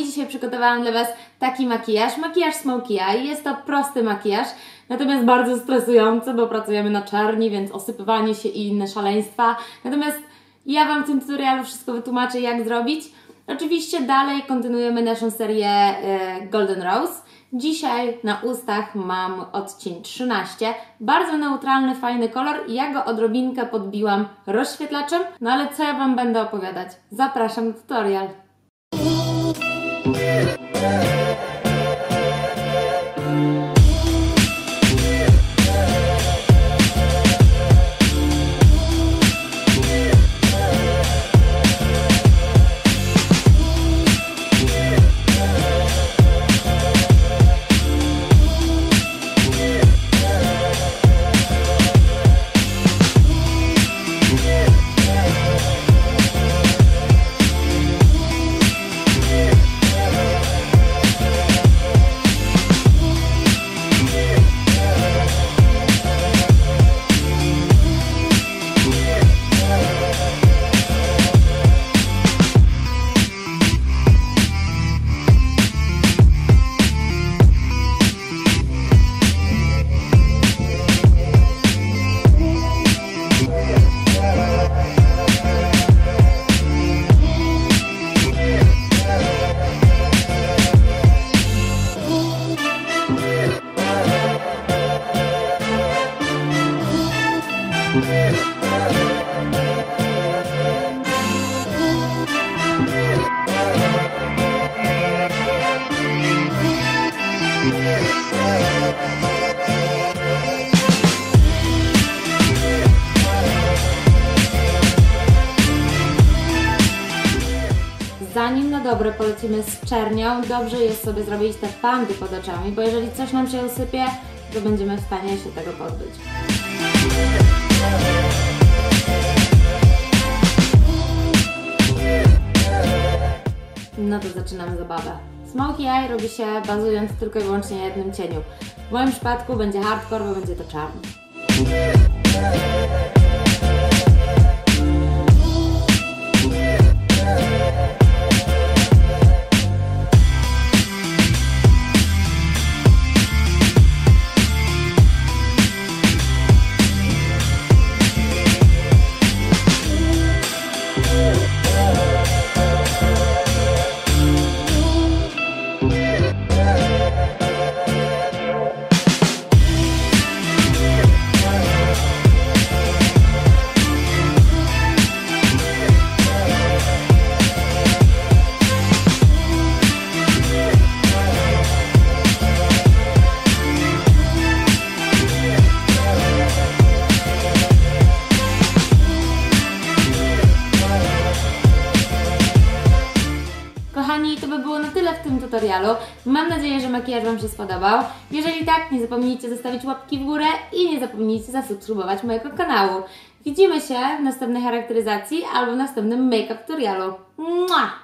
kochani, dzisiaj przygotowałam dla Was taki makijaż Smokey Eye. Jest to prosty makijaż, natomiast bardzo stresujący, bo pracujemy na czerni, więc osypywanie się i inne szaleństwa. Natomiast ja Wam w tym tutorialu wszystko wytłumaczę, jak zrobić. Oczywiście dalej kontynuujemy naszą serię Golden Rose. Dzisiaj na ustach mam odcień 13. Bardzo neutralny, fajny kolor i ja go odrobinkę podbiłam rozświetlaczem. No ale co ja Wam będę opowiadać? Zapraszam na tutorial. Zanim na dobre polecimy z czernią, dobrze jest sobie zrobić te pandy pod oczami, bo jeżeli coś nam się usypie, to będziemy w stanie się tego pozbyć. No to zaczynamy zabawę. Smokey Eye robi się bazując tylko i wyłącznie na jednym cieniu. W moim przypadku będzie hardcore, bo będzie to czarny. Kochani, to by było na tyle w tym tutorialu. Mam nadzieję, że makijaż Wam się spodobał. Jeżeli tak, nie zapomnijcie zostawić łapki w górę i nie zapomnijcie zasubskrybować mojego kanału. Widzimy się w następnej charakteryzacji albo w następnym make-up tutorialu. Mua!